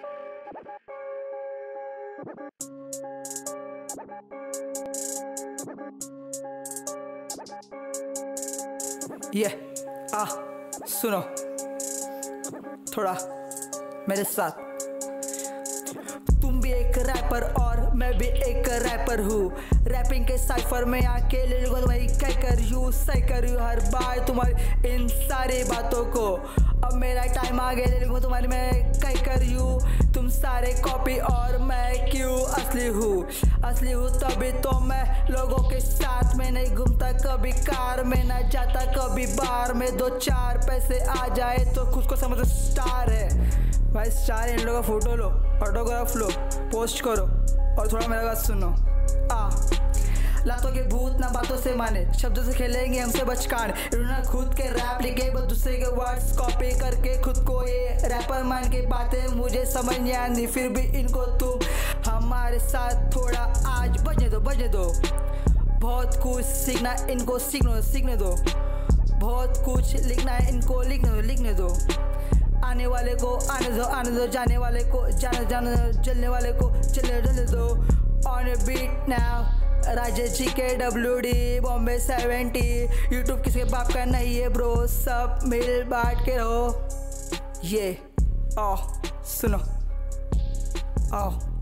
ये सुनो थोड़ा मेरे साथ। तुम भी एक रैपर और मैं भी एक रैपर हूँ। रैपिंग के साइफर में आके ले लूँगा तुम्हारी सही कर हर बार तुम्हारी इन सारी बातों को। अब मेरा टाइम आ गया, ले लूँगा तुम्हारी मैं तुम सारे कॉपी और मैं क्यों असली हूँ तभी तो मैं लोगों के साथ में नहीं घूमता, कभी कार में ना जाता, कभी बार में। 2-4 पैसे आ जाए तो खुद को समझो स्टार है भाई, स्टार। इन लोगों का फोटो लो, ऑटोग्राफ लो, पोस्ट करो और थोड़ा मेरा बात सुनो। लातों के भूत ना बातों से माने, शब्दों से खेलेंगे हमसे बचकान। इन्होंने खुद के रैप लिखे बस दूसरे के वर्ड्स कॉपी करके खुद को ये रैपर मान के बातें मुझे समझ नहीं आती, फिर भी इनको तुम हमारे साथ थोड़ा आज बजने दो। बहुत कुछ सीखना इनको सीखने दो, बहुत कुछ लिखना है इनको लिखने दो। आने वाले को आने दो, जाने वाले को जाने दो, चलने वाले को चलने दो। On beat now Rajesh ji के WD बॉम्बे 70। यूट्यूब किसी के बाप का नहीं है ब्रो, सब मिल बांट के रहो। ये सुनो